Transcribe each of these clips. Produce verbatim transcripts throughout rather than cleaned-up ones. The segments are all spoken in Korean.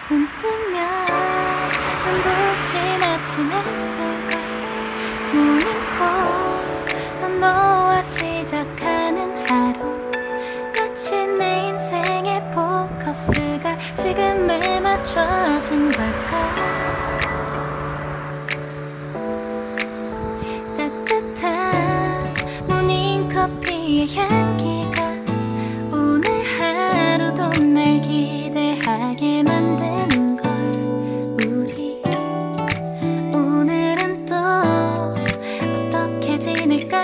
눈 뜨면 눈부신 아침 햇살과 모닝콜 넌 너와 시작하는 하루 마치 내 인생의 포커스가 지금에 맞춰진 걸까. 따뜻한 모닝커피의 향기가 오늘 하루도 날 기대하게 만드는 걸. 우리 오늘은 또 어떻게 지낼까.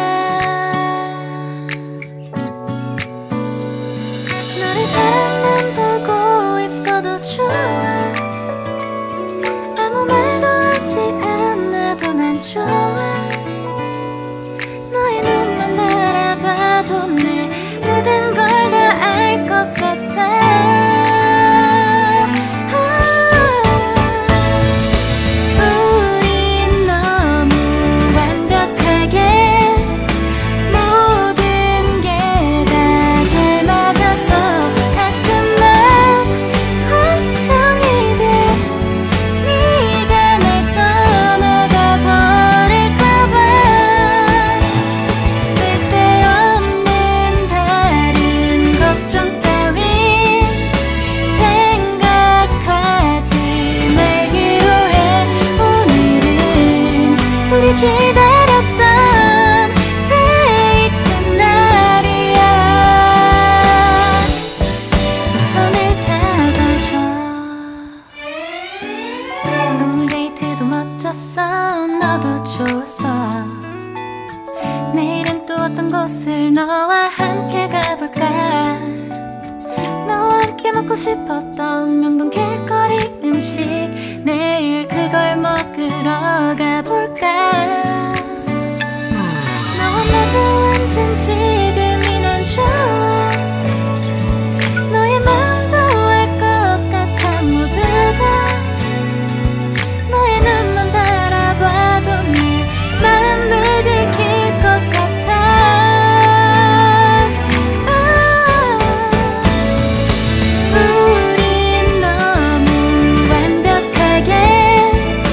너를 바라만 보고 있어도 좋아. 아무 말도 하지 않아도 난 좋아. 너의 눈만 바라봐도 내 모든 걸 다 알 것 같아. 우린 너무 완벽하게 모든 게 다 잘 맞아서 가끔 난 걱정이 돼. 네가 날 떠나가 버릴까봐. 쓸데없는 다른 걱정 따윈 생각하지 말기로 해. 오늘은 우리 기다렸던 데이트 날이야. 손을 잡아줘. 오늘 데이트도 멋졌어. 너도 좋았어. 내일은 또 어떤 곳을 너와 함께 가볼까. 너와 함께 먹고 싶었던 명동 길거리 음식 내일 그걸 먹으러 가볼까. 너와 마주 앉은 지금이 난 좋아. 너의 마음도 알 것 같아. 모두 다 너의 눈만 바라봐도 내 마음을 들킬 것 같아. 아, 우린 너무 완벽하게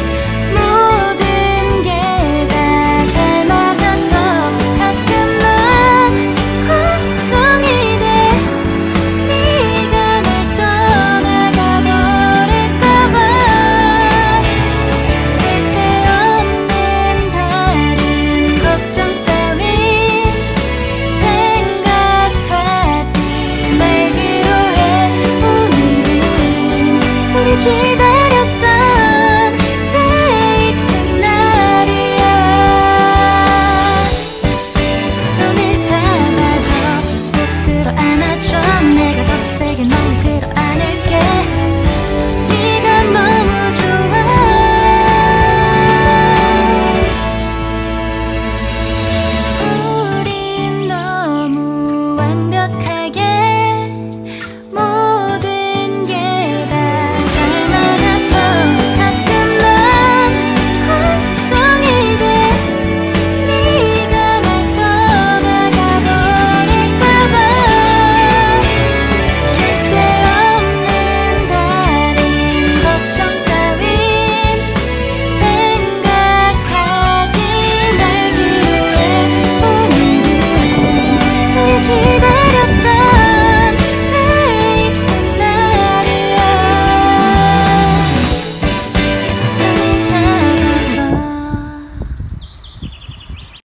모든 게 다 잘 맞아서 가끔 난 걱정이 돼. 네가 날 떠나가 버릴까봐. 쓸데없는 다른 걱정 따윈 생각하지 말기로 해. 오늘은 우리 기다